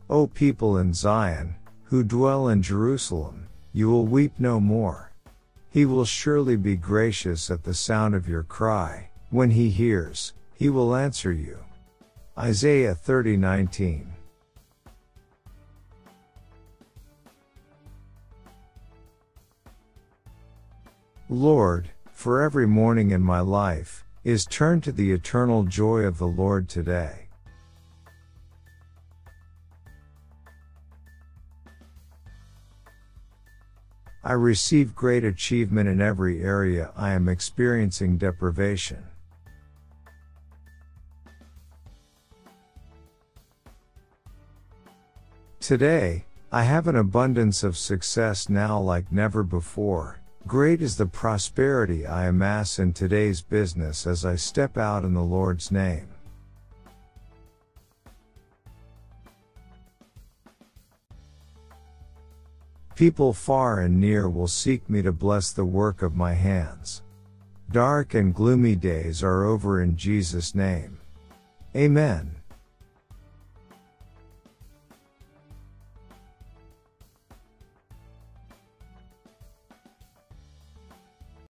O people in Zion, who dwell in Jerusalem, you will weep no more. He will surely be gracious at the sound of your cry. When he hears, he will answer you. Isaiah 30:19. Lord, for every morning in my life, is turned to the eternal joy of the Lord today. I receive great achievement in every area I am experiencing deprivation. Today, I have an abundance of success now like never before. Great is the prosperity I amass in today's business as I step out in the Lord's name. People far and near will seek me to bless the work of my hands. Dark and gloomy days are over in Jesus' name. Amen.